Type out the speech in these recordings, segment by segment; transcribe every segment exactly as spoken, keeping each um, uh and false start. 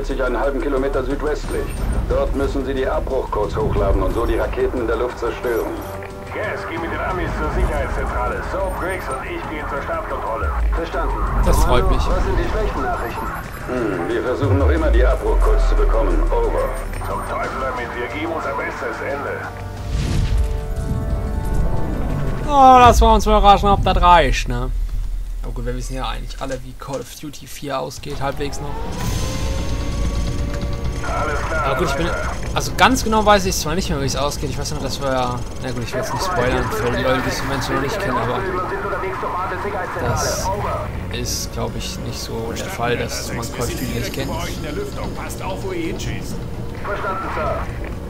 befindet sich einen halben Kilometer südwestlich. Dort müssen Sie die Abbruchcodes hochladen und so die Raketen in der Luft zerstören. Gas, geh mit den Amis zur Sicherheitszentrale. Soap, Griggs und ich gehen zur Startkontrolle. Verstanden. Das freut mich. Was sind die schlechten Nachrichten? Hm, wir versuchen noch immer die Abbruchcodes zu bekommen. Over. Zum Teufel damit, wir geben unser bestes Ende. Oh, das war uns mal überraschend, ob das reicht, ne? Oh gut, wir wissen ja eigentlich alle, wie Call of Duty vier ausgeht, halbwegs noch. Alles klar. Aber gut, ich bin... Also ganz genau weiß ich zwar nicht mehr, wie es ausgeht. Ich weiß noch, dass wir ja... Na gut, ich will jetzt nicht spoilern für die Leute, die es Menschen noch nicht kennen, aber... Das ist, glaube ich, nicht so der Fall, dass man Call of Duty nicht kennt. Passt auf, wo ihr hinschießt. Verstanden, Sir.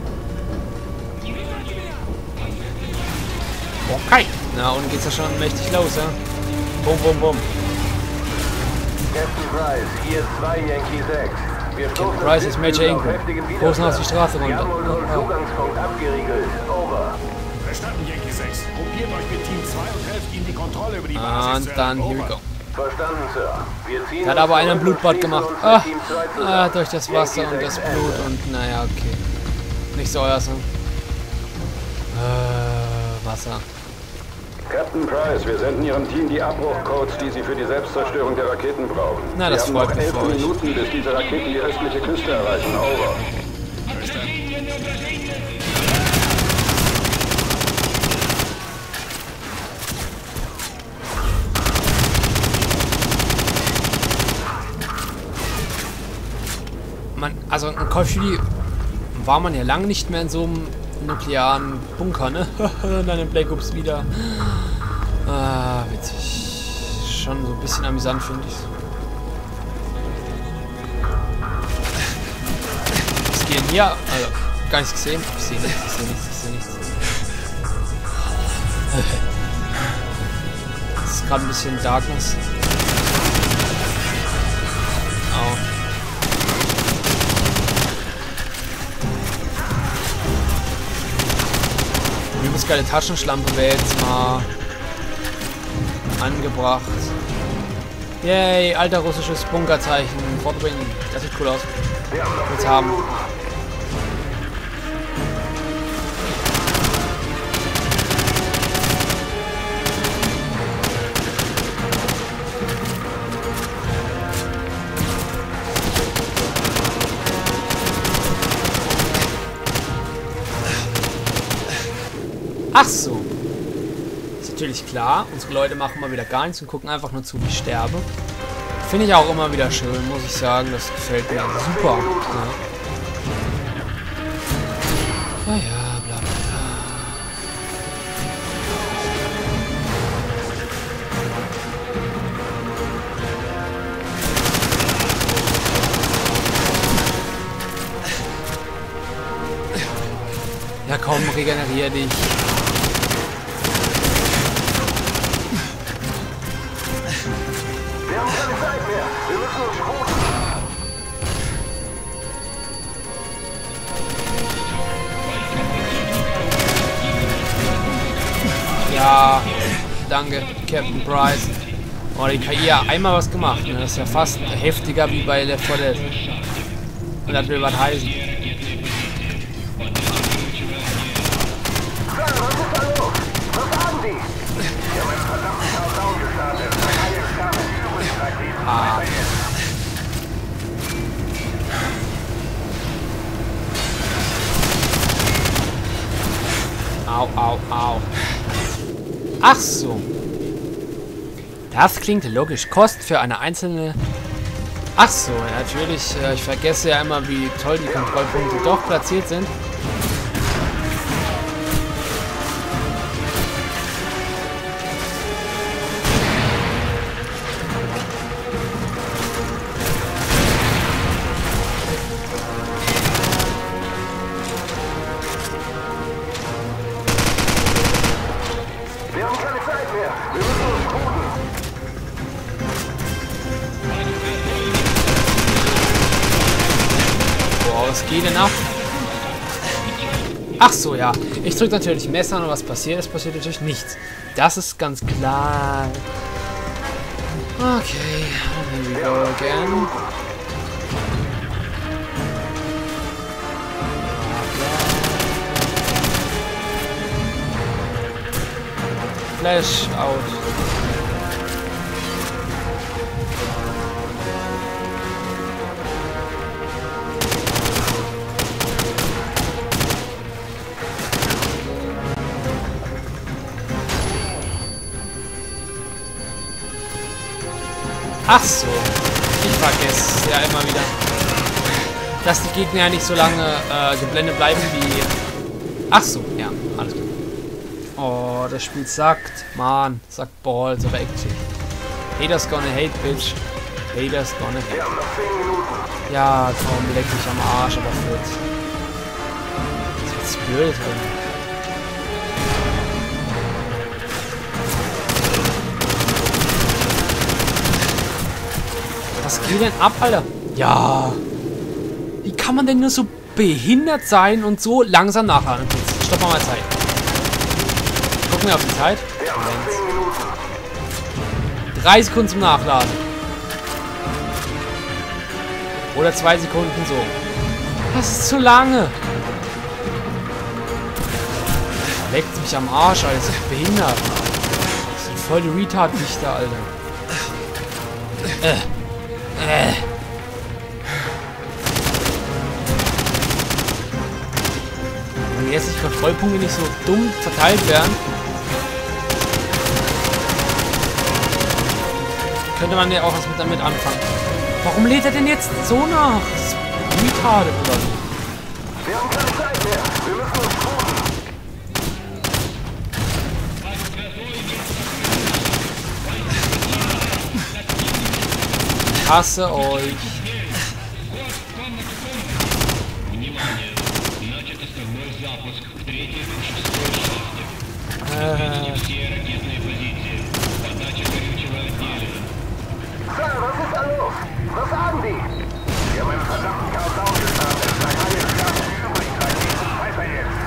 Okay. Na, und geht's ja schon mächtig los, ja? Bum, bum, bum. Captain Price, hier zwei Yankee sechs. Wir Captain Price ist Major Ingram. Großen aus die Straße Wir runter. haben unseren Oh, oh. Zugangspunkt abgeriegelt. Over. Verstanden, Yankee sechs. Probiert euch mit Team zwei und helft ihnen die Kontrolle über die Basis Und zu dann, here erobern. we go. Verstanden, Sir. Wir ziehen Da hat uns aber einer ein zurück und Blutbad schließen gemacht. uns Ah, mit Team zwei zusammen. ah, durch das Wasser Yankee und das sechs Blut Ende. und naja, okay. Nicht so euer Song. Äh, Wasser. Captain Price, wir senden Ihrem Team die Abbruchcodes, die Sie für die Selbstzerstörung der Raketen brauchen. Na, das wir haben freut noch mich elf für euch. Minuten, bis diese Raketen die östliche Küste erreichen. Over. Man, also in Call of Duty war man ja lange nicht mehr in so einem nuklearen Bunker, ne? Dann in Black Ops wieder. Ah, witzig. Schon so ein bisschen amüsant, finde ich. Was gehen hier? Also, gar nichts gesehen. Ich sehe nichts, ich sehe nichts, ich sehe nichts. Es ist gerade ein bisschen Darkness. Au. Übelst geile Taschenschlampe wäre jetzt mal angebracht. Yay, alter russisches Bunkerzeichen. Fort Wing. Das sieht cool aus. Will's haben. Ach so. Ist natürlich klar. Unsere Leute machen mal wieder gar nichts und gucken einfach nur zu, wie ich sterbe. Finde ich auch immer wieder schön, muss ich sagen. Das gefällt mir super. Ja, ja, ja, bla bla bla. Ja komm, regenerier dich. Wir haben keine Zeit mehr. Wir müssen uns sputen. Ja, danke, Captain Price. Oh, die K I hat einmal was gemacht. Ne? Das ist ja fast heftiger wie bei Left four Dead. Und das will was heißen. Sir, was ist da los? Was haben Sie? Wir haben einen verdammten Countdown gestartet. Eine Staffel übrigens Raketen. Ah. Au, au, au. Ach so. Das klingt logisch. Kost für eine einzelne... Ach so, ja, natürlich. Äh, ich vergesse ja immer, wie toll die Kontrollpunkte doch platziert sind. Wir haben keine Zeit mehr. Wir müssen uns sputen. Boah, was geht denn ab? Ach so, ja. Ich drücke natürlich Messer und was passiert? Es passiert natürlich nichts. Das ist ganz klar. Okay, here we go again. Flash out. Ach so. Ich vergesse es ja immer wieder. Dass die Gegner ja nicht so lange äh, geblendet bleiben wie... Ach so, ja, alles klar. Oh, das Spiel sagt, Mann, sagt Balls, aber Action. Haters gonna hate, bitch. Haters gonna hate. Wir haben noch zehn Minuten. Ja, komm, leck mich am Arsch, aber Fritz. Das ist blöd drin. Was geht denn ab, Alter? Ja. Wie kann man denn nur so behindert sein und so langsam nachladen? Stopp mal Zeit. Gucken wir auf die Zeit. Wir haben noch zehn Minuten. Drei Sekunden zum Nachladen. Oder zwei Sekunden so. Das ist zu lange. Leckt mich am Arsch, Alter. Das ist behindert. Das sind voll die Retard-Wichter, Alter. Äh. Äh. Wenn jetzt die Kontrollpunkte nicht so dumm verteilt werden, könnte man ja auch was mit damit anfangen. Warum lädt er denn jetzt so nach? Das ist retarded oder so. Wir haben keine Zeit mehr. Wir müssen uns sputen. Ich hasse euch. Äh. Sir, was ist da los? Was sagen die? Wir haben einen verdammten Countdown gestartet. Da kann jetzt gar nicht übrig sein. Weiter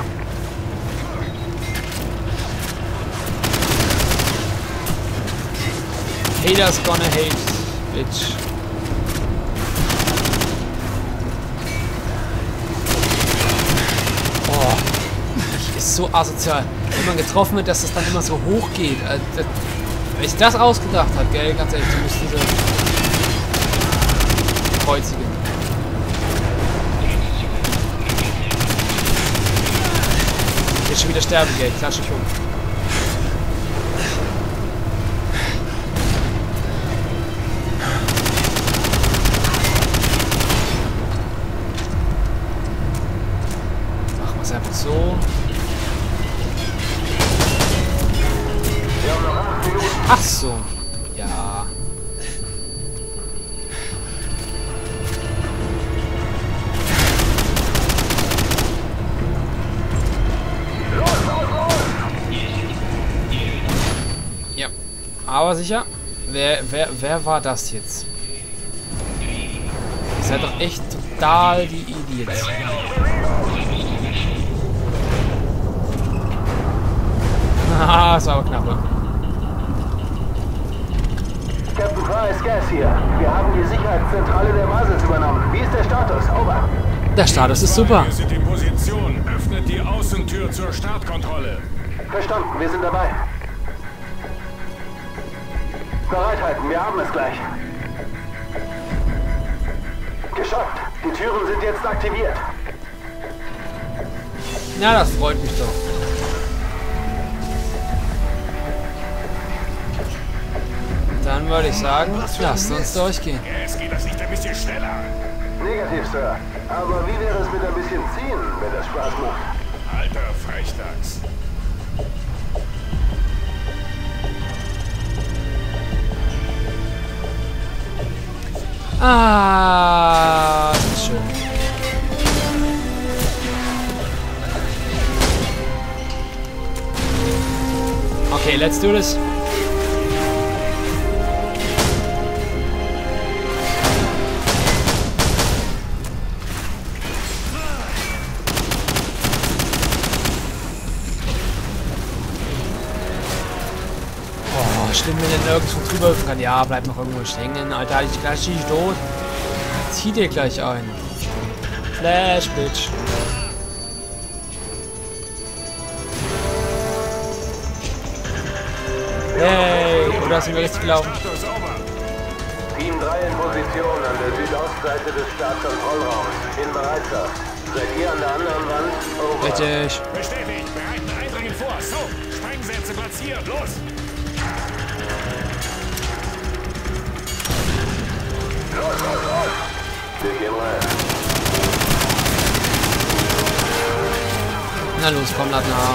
jetzt. Haters gonna hate, bitch. Oh, ich ist so asozial. Wenn man getroffen wird, dass das dann immer so hoch geht. Also, das, wenn ich das ausgedacht habe, gell, ganz ehrlich, du musst diese kreuzigen. Jetzt schon wieder sterben, gell, klatsche ich um. Machen wir es einfach so. Wir haben noch acht Minuten. Ach so. Ja. Los, los, los! Ja. Aber sicher. Wer, wer, wer war das jetzt? Ihr seid doch echt total die Idiots. Haha, das war aber knapp, oder? Captain Price, Gas hier. Wir haben die Sicherheitszentrale der Masses übernommen. Wie ist der Status? Over. Der Status ist super. Wir sind in Position. Öffnet die Außentür zur Startkontrolle. Verstanden, wir sind dabei. Bereithalten, wir haben es gleich. Geschafft. Die Türen sind jetzt aktiviert. Ja, das freut mich doch. Dann würde ich sagen, lasst uns durchgehen. Es geht das nicht ein bisschen schneller. Negativ, Sir. Aber wie wäre es mit ein bisschen ziehen, wenn das Spaß macht? Alter Frechdachs. Ah, das ist schön. Okay, let's do this. Schlimm, wenn der nirgendwo drüber hüpfen kann. Ja, bleib noch irgendwo hängen. Alter, ich gleich dich tot. Zieh dir gleich ein. Flash, Bitch. Hey, oder sind wir richtig gelaufen? Team drei in Position an der Südostseite des Startkontrollraums. In Bereitschaft. Seid ihr an der anderen Wand? Over. Richtig. Bestätigt, bereiten Eindringen vor. So, Sprengsätze platziert, los! Los, los, los! Wir gehen rein. Na los, komm, Ladner.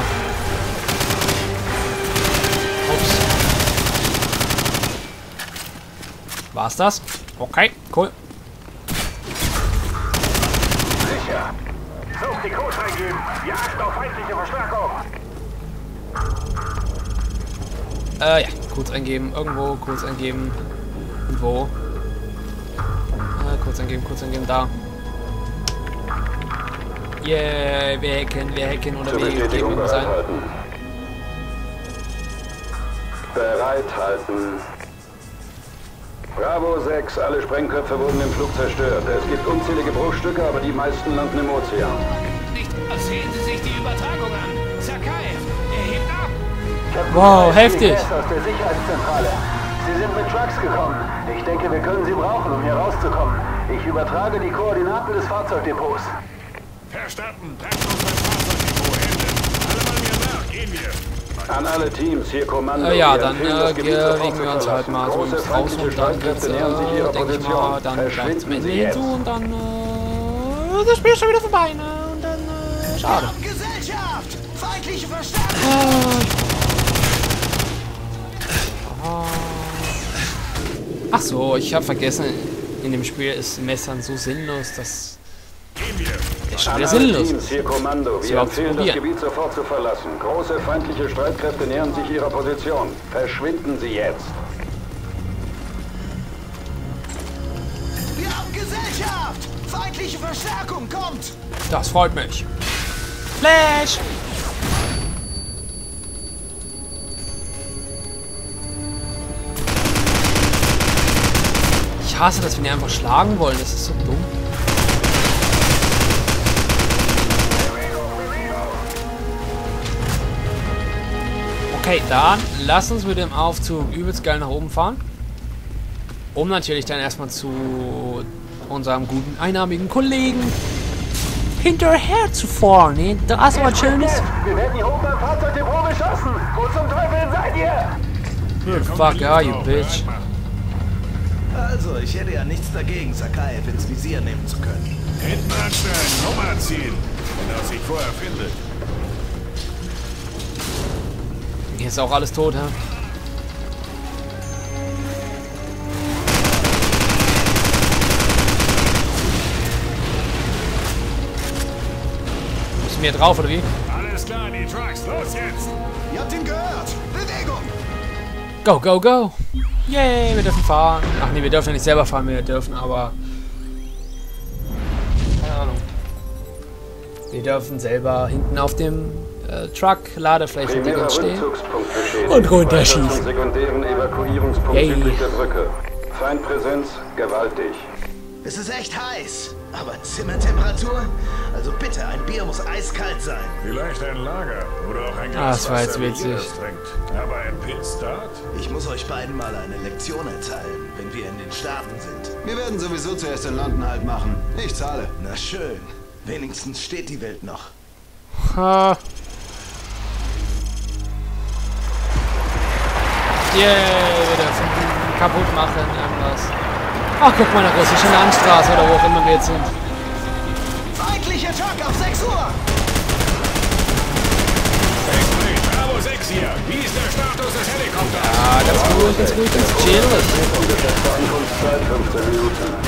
Ups. War's das? Okay, cool. Sicher. Sucht die Codes eingeben. Wir achten auf feindliche Verstärkung. Äh, ja. Kurz eingeben. Irgendwo. Kurz eingeben. Wo? Äh, kurz eingeben. Kurz eingeben. Da. Yeah, wir hacken. Wir hacken oder wir geben irgendwas ein. Bereithalten. Bravo sechs, alle Sprengköpfe wurden im Flug zerstört. Es gibt unzählige Bruchstücke, aber die meisten landen im Ozean. Nicht. Sehen Sie sich die Übertragung an. Sakaev, er hebt ab. Wow, heftig. Aus der Sicherheitszentrale. Sie sind mit Trucks gekommen. Ich denke, wir können sie brauchen, um hier rauszukommen. Ich übertrage die Koordinaten des Fahrzeugdepots. Verstanden. Treffen uns beim Fahrzeugdepot. Ende. Alle mal mir nach. Gehen wir. An alle Teams, hier Kommando. Äh, ja, Wir dann empfehlen, das äh, Gebiet sofort legen wir zu uns halt verlassen. mal so Große ins Haus feindliche und dann geht's, Streitkräfte nähern sich ihrer äh, denke ich mal, Position. dann bleibt es Verschwinden mit Sie hinzu jetzt. und dann, äh, das Spiel ist schon wieder vorbei, ne? Und dann, äh, schade. Gesellschaft! Feindliche Verstärkung! Ach so, ich habe vergessen, in dem Spiel ist Messern so sinnlos, dass Gehen wir. ist schon An wieder alle sinnlos. Teams, hier Kommando. Wir überhaupt empfehlen, das probieren. Gebiet sofort zu verlassen. Große feindliche Streitkräfte nähern sich ihrer Position. Verschwinden Sie jetzt. Wir haben Gesellschaft! Feindliche Verstärkung kommt! Das freut mich. Flash! Ich hasse, dass wir ihn einfach schlagen wollen. Das ist so dumm. Okay, dann lass uns mit dem Aufzug übelst geil nach oben fahren. Um natürlich dann erstmal zu unserem guten einarmigen Kollegen hinterher zu fahren. Ne? Das war was Schönes. Wir werden hier oben beim Fahrzeugdepot beschossen. Wo zum Teufel seid ihr? Fuck yeah, you bitch. Also, ich hätte ja nichts dagegen, Sakaev ins Visier nehmen zu können. Hinten anstellen. Nummer ziehen. Wenn er sich vorher findet. Hier ist auch alles tot, hä? Müssen wir hier drauf, oder wie? Alles klar, die Trucks. Los jetzt. Ihr habt ihn gehört! Bewegung! Go, go, go! Yay, wir dürfen fahren. Ach nee, wir dürfen ja nicht selber fahren, wir dürfen aber... Keine Ahnung. Wir dürfen selber hinten auf dem äh, Truck, Ladefläche Primärer stehen. Rückzugspunkt beschädigt. Und runterschießen. Weiter zum sekundären Evakuierungspunkt Yay. südlich der Brücke. Feindpräsenz gewaltig. Es ist echt heiß. Aber Zimmertemperatur? Also bitte, ein Bier muss eiskalt sein. Vielleicht ein Lager oder auch ein Ah, Glas das war jetzt Wasser, wie ihr witzig. das trinkt. Aber ein Pitstart? Ich muss euch beiden mal eine Lektion erteilen, wenn wir in den Staaten sind. Wir werden sowieso zuerst den London halt machen. Ich zahle. Na schön. Wenigstens steht die Welt noch. Ha. Yay, wir dürfen kaputt machen, irgendwas. Ach, guck mal, eine russische Landstraße oder wo auch immer wir jetzt sind. Feindlicher Truck auf sechs Uhr! Bravo sechs hier. Wie ist der Status des Helikopters? Ah, ganz ruhig, ganz ruhig, ganz chill. Ungefähr Ankunftszeit fünfzehn Minuten.